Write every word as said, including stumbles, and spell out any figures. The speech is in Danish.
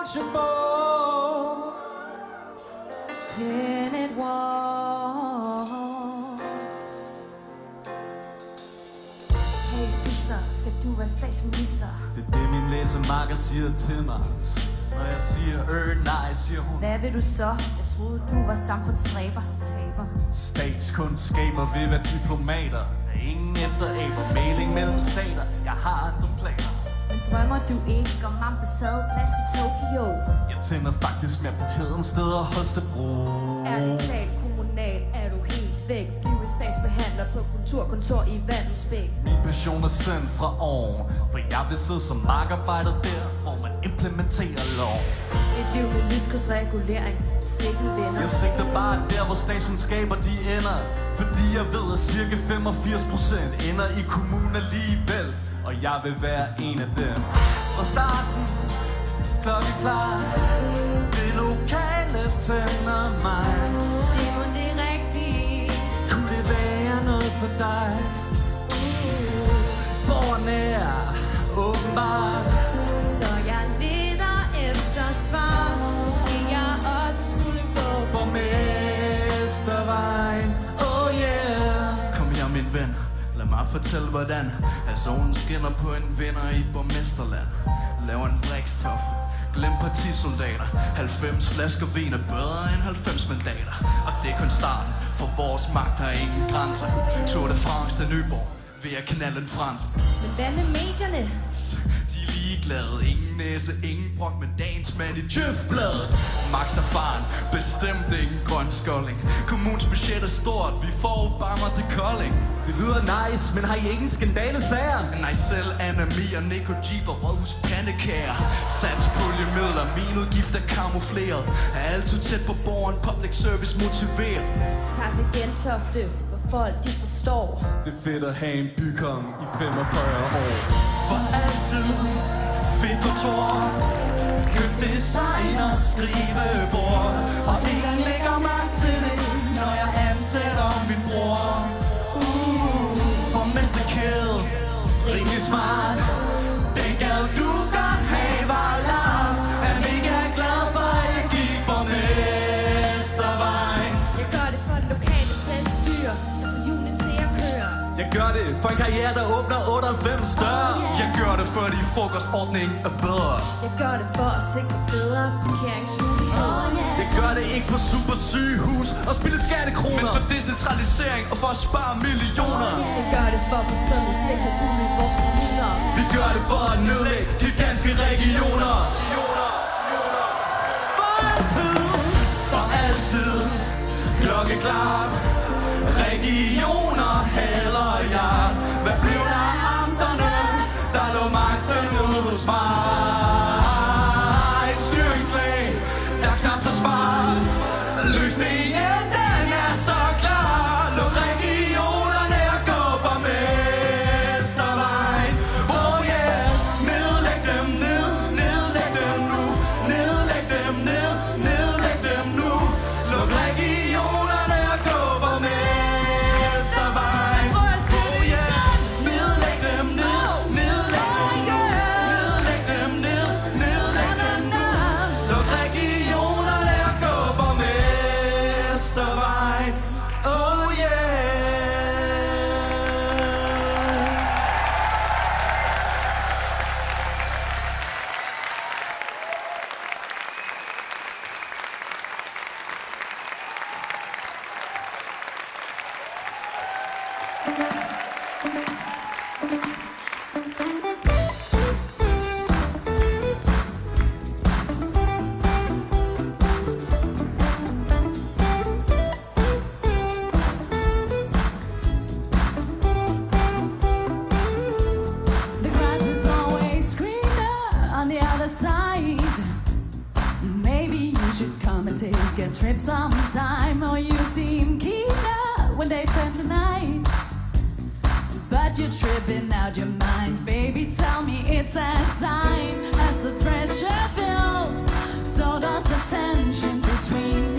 untouchable. Then it was. Hey Fister, skal du være statsminister? Det er det min læsemakker siger til mig. Når jeg siger øh nej, siger hun. Hvad vil du så? Jeg troede du var samfundsstræber. Taber. Statskundskaber vil være diplomater. Ingen efteraber, mailing mellem stater. Jeg har andre planer. Men drømmer du ikke om ambassadeplads i Tokyo? Jeg tænder faktisk mere på heden steder Holstebro. Ærligt talt kommunal, er du helt væk. Bliv sagsbehandler på kulturkontor i Vandensbæk. Min passion er sendt fra oven, for jeg vil sidde som markarbejder der, hvor man implementerer lov. Et liv med lyskrydsregulering, sikken vinder. Jeg sigter bare der, hvor statskundskaber de ender. Fordi jeg ved, at cirka femogfirs procent ender i kommunen alligevel. Og jeg vil være en af dem. Fra starten, klokkeklar, det lokale tænder mig. Det må det rigtige. Kunne det være noget for dig? Borgerne er åbenbart. Så jeg leder efter svar. Måske jeg også skulle gå borgmestervejen. Oh yeah. Kom her min ven, lad mig fortælle hvordan. At solen skinner på en vinder i borgmesterland. Laver en brækstofte, glem partisoldater. halvfems flasker vin er bedre end halvfems mandater. Og det er kun starten, for vores magt har ingen grænser. Tour de France til Nyborg, ved at knalde en frans. Men hvad med medierne? De er ligeglade, ingen næse, ingen brok. Men dagens mand i Djøfbladet Max erfaren, bestemt ingen grøn skolding. Kommunens budget er stort, vi får Obama til Kolding. Det lyder nice, men har I ingen skandalesager? Nej, selv Anna-Mi og Nico G for Rådhus pandekager. Satspulje-midler, min udgift er kamufleret. Er altid tæt på borgeren, public service motiveret. Tag til Gentofte, hvor folk de forstår. Det er fedt at have en bykonge i femogfyrre år. For altid fedt kontor, køb designer, skrivebord. Og ingen lægger mærke til det, når jeg ansætter min bror. Uh, borgmesterkæde, rimelig smart. Den gad du godt have, var Lars. Er mega glad for, at jeg gik borgmestervejen. Jeg gør det for det lokale selvstyre, der får julen til at køre. Jeg gør det for en karriere, der åbner otteoghalvfems døre. Oh, yeah. Jeg gør det, fordi frokostordningen er bedre. Jeg gør det for at sikre bedre parkeringsmuligheder. Oh, yeah. Jeg gør det ikke for super sygehus og spille skattekroner, men for decentralisering og for at spare millioner. Oh, yeah. Jeg gør det for at få sundhedssektor ud i vores kommuner. Vi gør det for at nedlægge de danske regioner. For altid, for altid, klokkeklar. Regioner hader jeg. Hvad blev der af amterne? Der lå magten ude hos mig. Et styringslag, der knap så smart. Løsningen den er så klar. Luk regionerne og gå borgmestervejen. Oh yeah, nedlæg dem ned, nedlæg dem nu. Nedlæg dem ned, nedlæg dem nu. Luk regionerne og gå borgmestervejen. Oh yeah, nedlæg dem ned, nedlæg dem nu. Nedlæg dem ned, nedlæg dem nu. Luk regionerne og gå borgmestervejen. Oh yeah. The grass is always greener on the other side. Maybe you should come and take a trip sometime. Or you seem keener when they turn to night. But you're tripping out your mind. Baby, tell me it's a sign. As the pressure builds, so does the tension between